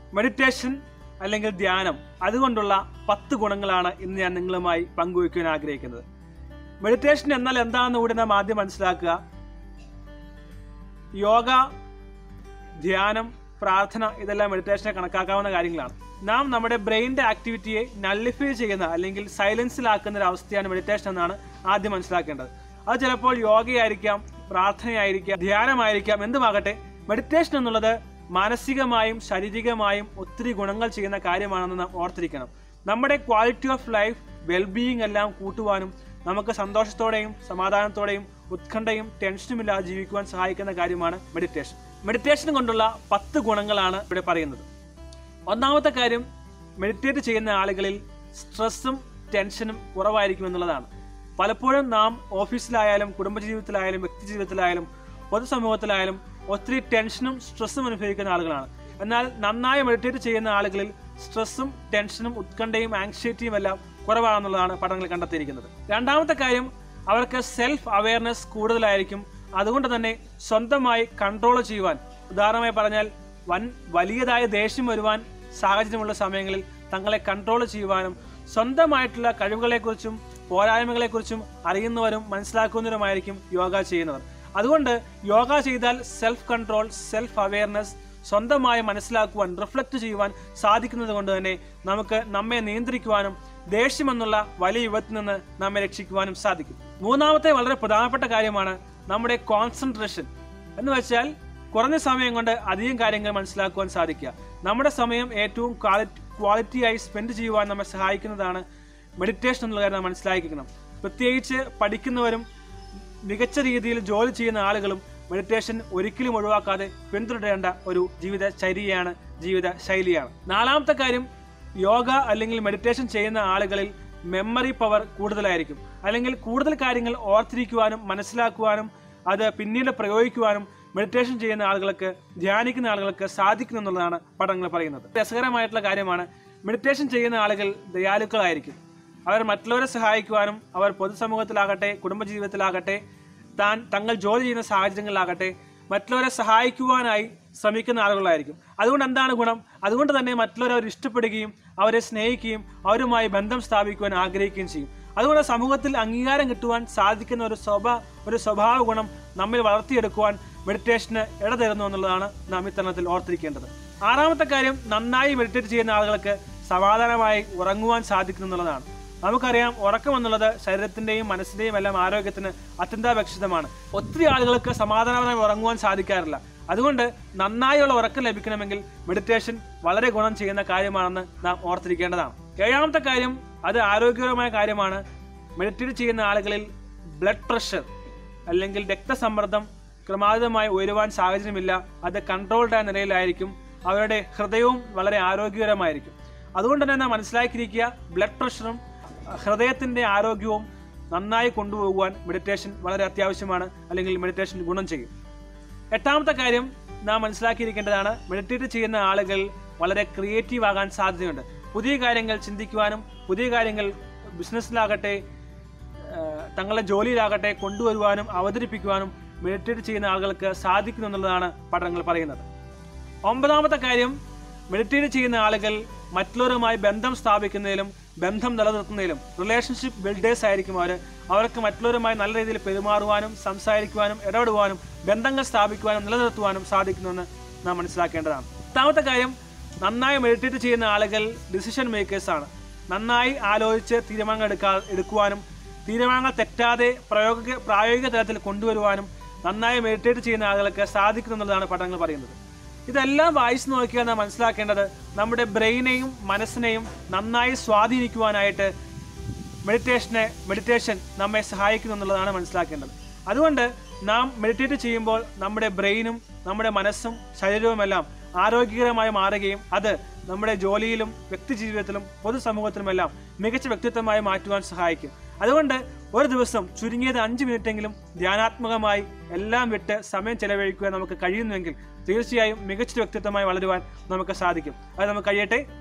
Meditation അല്ലെങ്കിൽ ധ്യാനം അതുകൊണ്ടുള്ള 10 ഗുണങ്ങളാണ് ഇന്ന് ഞാൻ നിങ്ങളുമായി പങ്കുവയ്ക്കാൻ ആഗ്രഹിക്കുന്നത്. മെഡിറ്റേഷൻ എന്നാൽ എന്താണെന്ന് കൂടി നാം ആദ്യം മനസ്സിലാക്കുക. യോഗ, ധ്യാനം, പ്രാർത്ഥന ഇതെല്ലാം മെഡിറ്റേഷനെ കണക്കാക്കാവുന്ന കാര്യങ്ങളാണ്. നാം നമ്മുടെ ബ്രെയിനിന്റെ ആക്ടിവിറ്റിയെ നള്ളിഫൈ ചെയ്യുന്ന അല്ലെങ്കിൽ സൈലൻസിലാക്കുന്ന ഒരു അവസ്ഥയാണ് മെഡിറ്റേഷൻ എന്നാണ് ആദ്യം മനസ്സിലാക്കേണ്ടത്. അത് ചിലപ്പോൾ യോഗയായിരിക്കാം, പ്രാർത്ഥനയായിരിക്കാം, ധ്യാനമായിരിക്കാം, എന്തുമാകട്ടെ. മെഡിറ്റേഷൻ എന്നുള്ളത് മാനസികമായും ശാരീരികമായും ഒത്തിരി ഗുണങ്ങൾ ചെയ്യുന്ന കാര്യമാണെന്ന് നാം ഓർത്തിരിക്കണം. നമ്മുടെ ക്വാളിറ്റി ഓഫ് ലൈഫ്, വെൽബീയിങ് എല്ലാം കൂട്ടുവാനും നമുക്ക് സന്തോഷത്തോടെയും സമാധാനത്തോടെയും ഉത്കണ്ഠയും ടെൻഷനുമില്ലാതെ ജീവിക്കുവാൻ സഹായിക്കുന്ന കാര്യമാണ് മെഡിറ്റേഷൻ. മെഡിറ്റേഷൻ കൊണ്ടുള്ള 10 ഗുണങ്ങളാണ് ഇവിടെ പറയുന്നത്. ഒന്നാമത്തെ കാര്യം, മെഡിറ്റേറ്റ് ചെയ്യുന്ന ആളുകളിൽ സ്ട്രെസ്സും ടെൻഷനും കുറവായിരിക്കും എന്നുള്ളതാണ്. പലപ്പോഴും നാം ഓഫീസിലായാലും കുടുംബജീവിതത്തിലായാലും വ്യക്തി ജീവിതത്തിലായാലും പൊതുസമൂഹത്തിലായാലും ഒത്തിരി ടെൻഷനും സ്ട്രെസ്സും അനുഭവിക്കുന്ന ആളുകളാണ്. എന്നാൽ നന്നായി മെഡിറ്റേറ്റ് ചെയ്യുന്ന ആളുകളിൽ സ്ട്രെസ്സും ടെൻഷനും ഉത്കണ്ഠയും ആങ്സൈറ്റിയും എല്ലാം കുറവാണെന്നുള്ളതാണ് പഠനങ്ങൾ കണ്ടെത്തിയിരിക്കുന്നത്. രണ്ടാമത്തെ കാര്യം, അവർക്ക് സെൽഫ് അവയർനെസ് കൂടുതലായിരിക്കും. അതുകൊണ്ട് തന്നെ സ്വന്തമായി കൺട്രോൾ ചെയ്യുവാൻ, ഉദാഹരണമായി പറഞ്ഞാൽ വലിയതായ ദേഷ്യം വരുവാൻ സാഹചര്യമുള്ള സമയങ്ങളിൽ തങ്ങളെ കൺട്രോൾ ചെയ്യുവാനും സ്വന്തമായിട്ടുള്ള കഴിവുകളെക്കുറിച്ചും പോരായ്മകളെക്കുറിച്ചും അറിയുന്നവരും മനസ്സിലാക്കുന്നവരുമായിരിക്കും യോഗ ചെയ്യുന്നവർ. അതുകൊണ്ട് യോഗ ചെയ്താൽ സെൽഫ് കൺട്രോൾ, സെൽഫ് അവയർനെസ് സ്വന്തമായി മനസ്സിലാക്കുവാൻ, റിഫ്ലക്റ്റ് ചെയ്യുവാൻ സാധിക്കുന്നത് കൊണ്ട് തന്നെ നമുക്ക് നമ്മെ നിയന്ത്രിക്കുവാനും ദേഷ്യം എന്നുള്ള വലിയ വിപത്തിൽ നിന്ന് നമ്മെ രക്ഷിക്കുവാനും സാധിക്കും. മൂന്നാമത്തെ വളരെ പ്രധാനപ്പെട്ട കാര്യമാണ് നമ്മുടെ കോൺസെൻട്രേഷൻ. എന്ന് വെച്ചാൽ കുറഞ്ഞ സമയം കൊണ്ട് അധികം കാര്യങ്ങൾ മനസ്സിലാക്കുവാൻ സാധിക്കുക. നമ്മുടെ സമയം ഏറ്റവും ക്വാളിറ്റിയായി സ്പെൻഡ് ചെയ്യുവാൻ നമ്മെ സഹായിക്കുന്നതാണ് മെഡിറ്റേഷൻ എന്നുള്ള കാര്യം നാം മനസ്സിലാക്കിക്കണം. പ്രത്യേകിച്ച് പഠിക്കുന്നവരും മികച്ച രീതിയിൽ ജോലി ചെയ്യുന്ന ആളുകളും മെഡിറ്റേഷൻ ഒരിക്കലും ഒഴിവാക്കാതെ പിന്തുടരേണ്ട ഒരു ജീവിതചര്യയാണ്, ജീവിത ശൈലിയാണ്. നാലാമത്തെ കാര്യം, യോഗ അല്ലെങ്കിൽ മെഡിറ്റേഷൻ ചെയ്യുന്ന ആളുകളിൽ മെമ്മറി പവർ കൂടുതലായിരിക്കും. അല്ലെങ്കിൽ കൂടുതൽ കാര്യങ്ങൾ ഓർത്തിരിക്കുവാനും മനസ്സിലാക്കുവാനും അത് പിന്നീട് പ്രയോഗിക്കുവാനും മെഡിറ്റേഷൻ ചെയ്യുന്ന ആളുകൾക്ക്, ധ്യാനിക്കുന്ന ആളുകൾക്ക് സാധിക്കുന്നു എന്നുള്ളതാണ് പഠനങ്ങൾ പറയുന്നത്. രസകരമായിട്ടുള്ള കാര്യമാണ്, മെഡിറ്റേഷൻ ചെയ്യുന്ന ആളുകൾ ദയാലുക്കളായിരിക്കും. അവർ മറ്റുള്ളവരെ സഹായിക്കുവാനും അവർ പൊതുസമൂഹത്തിലാകട്ടെ കുടുംബജീവിതത്തിലാകട്ടെ തങ്ങൾ ജോലി ചെയ്യുന്ന സാഹചര്യങ്ങളിലാകട്ടെ മറ്റുള്ളവരെ സഹായിക്കുവാനായി ശ്രമിക്കുന്ന ആളുകളായിരിക്കും. അതുകൊണ്ട് എന്താണ് ഗുണം? അതുകൊണ്ട് തന്നെ മറ്റുള്ളവരെ അവർ ഇഷ്ടപ്പെടുകയും അവരെ സ്നേഹിക്കുകയും അവരുമായി ബന്ധം സ്ഥാപിക്കുവാൻ ആഗ്രഹിക്കുകയും ചെയ്യും. അതുകൊണ്ട് സമൂഹത്തിൽ അംഗീകാരം കിട്ടുവാൻ സാധിക്കുന്ന ഒരു സ്വഭാവ ഗുണം നമ്മിൽ വളർത്തിയെടുക്കുവാൻ മെഡിറ്റേഷന് ഇടതരുന്നു എന്നുള്ളതാണ് നാം ഇത്തരണത്തിൽ ഓർത്തിരിക്കേണ്ടത്. ആറാമത്തെ കാര്യം, നന്നായി മെഡിറ്റേറ്റ് ചെയ്യുന്ന ആളുകൾക്ക് സമാധാനമായി ഉറങ്ങുവാൻ സാധിക്കുന്നു എന്നുള്ളതാണ്. നമുക്കറിയാം, ഉറക്കം എന്നുള്ളത് ശരീരത്തിന്റെയും മനസ്സിന്റെയും എല്ലാം ആരോഗ്യത്തിന് അത്യന്താപേക്ഷിതമാണ്. ഒത്തിരി ആളുകൾക്ക് സമാധാനപരമായി ഉറങ്ങുവാൻ സാധിക്കാറില്ല. അതുകൊണ്ട് നന്നായുള്ള ഉറക്കം ലഭിക്കണമെങ്കിൽ മെഡിറ്റേഷൻ വളരെ ഗുണം ചെയ്യുന്ന കാര്യമാണെന്ന് നാം ഓർത്തിരിക്കേണ്ടതാണ്. ഏഴാമത്തെ കാര്യം, അത് ആരോഗ്യപരമായ കാര്യമാണ്. മെഡിറ്റേറ്റ് ചെയ്യുന്ന ആളുകളിൽ ബ്ലഡ് പ്രഷർ അല്ലെങ്കിൽ രക്തസമ്മർദ്ദം ക്രമാതീതമായി ഉയരുവാൻ സാഹചര്യമില്ല. അത് കൺട്രോൾഡ് ആയ നിലയിലായിരിക്കും. അവരുടെ ഹൃദയവും വളരെ ആരോഗ്യകരമായിരിക്കും. അതുകൊണ്ട് തന്നെ നാം മനസ്സിലാക്കിയിരിക്കുക, ബ്ലഡ് പ്രഷറും ഹൃദയത്തിന്റെ ആരോഗ്യവും നന്നായി കൊണ്ടുപോകുവാൻ മെഡിറ്റേഷൻ വളരെ അത്യാവശ്യമാണ്, അല്ലെങ്കിൽ മെഡിറ്റേഷൻ ഗുണം ചെയ്യും. എട്ടാമത്തെ കാര്യം നാം മനസ്സിലാക്കിയിരിക്കേണ്ടതാണ്, മെഡിറ്റേറ്റ് ചെയ്യുന്ന ആളുകൾ വളരെ ക്രിയേറ്റീവ് ആകാൻ സാധ്യതയുണ്ട്. പുതിയ കാര്യങ്ങൾ ചിന്തിക്കുവാനും പുതിയ കാര്യങ്ങൾ ബിസിനസ്സിലാകട്ടെ തങ്ങളുടെ ജോലിയിലാകട്ടെ കൊണ്ടുവരുവാനും അവതരിപ്പിക്കുവാനും മെഡിറ്റേറ്റ് ചെയ്യുന്ന ആളുകൾക്ക് സാധിക്കുന്നു എന്നുള്ളതാണ് പഠനങ്ങൾ പറയുന്നത്. ഒമ്പതാമത്തെ കാര്യം, മെഡിറ്റേറ്റ് ചെയ്യുന്ന ആളുകൾ മറ്റുള്ളവരുമായി ബന്ധം സ്ഥാപിക്കുന്നതിലും ബന്ധം നിലനിർത്തുന്നതിലും റിലേഷൻഷിപ്പ് ബിൽഡേഴ്സ് ആയിരിക്കും. അവർക്ക് മറ്റുള്ളവരുമായി നല്ല രീതിയിൽ പെരുമാറുവാനും സംസാരിക്കുവാനും ഇടപെടുവാനും ബന്ധങ്ങൾ സ്ഥാപിക്കുവാനും നിലനിർത്തുവാനും സാധിക്കുന്നുവെന്ന് നാം മനസ്സിലാക്കേണ്ടതാണ്. പത്താമത്തെ കാര്യം, നന്നായി മെഡിറ്റേറ്റ് ചെയ്യുന്ന ആളുകൾ ഡിസിഷൻ മേക്കേഴ്സ് ആണ്. നന്നായി ആലോചിച്ച് തീരുമാനങ്ങൾ എടുക്കുവാനും തീരുമാനങ്ങൾ തെറ്റാതെ പ്രായോഗിക തലത്തിൽ കൊണ്ടുവരുവാനും നന്നായി മെഡിറ്റേറ്റ് ചെയ്യുന്ന ആളുകൾക്ക് സാധിക്കുന്നു എന്നുള്ളതാണ് പഠനങ്ങൾ പറയുന്നത്. ഇതെല്ലാം വായിച്ചു നോക്കിയാൽ നാം മനസ്സിലാക്കേണ്ടത്, നമ്മുടെ ബ്രെയിനെയും മനസ്സിനെയും നന്നായി സ്വാധീനിക്കുവാനായിട്ട് മെഡിറ്റേഷൻ നമ്മെ സഹായിക്കുന്നു എന്നുള്ളതാണ് മനസ്സിലാക്കേണ്ടത്. അതുകൊണ്ട് നാം മെഡിറ്റേറ്റ് ചെയ്യുമ്പോൾ നമ്മുടെ ബ്രെയിനും നമ്മുടെ മനസ്സും ശരീരവുമെല്ലാം ആരോഗ്യകരമായി മാറുകയും അത് നമ്മുടെ ജോലിയിലും വ്യക്തി ജീവിതത്തിലും പൊതുസമൂഹത്തിലുമെല്ലാം മികച്ച വ്യക്തിത്വമായി മാറ്റുവാൻ സഹായിക്കും. അതുകൊണ്ട് ഒരു ദിവസം ചുരുങ്ങിയത് 5 മിനിറ്റെങ്കിലും ധ്യാനാത്മകമായി എല്ലാം വിട്ട് സമയം ചെലവഴിക്കുവാൻ നമുക്ക് കഴിയുന്നുവെങ്കിൽ തീർച്ചയായും മികച്ച വ്യക്തിത്വമായി വളരുവാൻ നമുക്ക് സാധിക്കും. അത് നമുക്ക് കഴിയട്ടെ.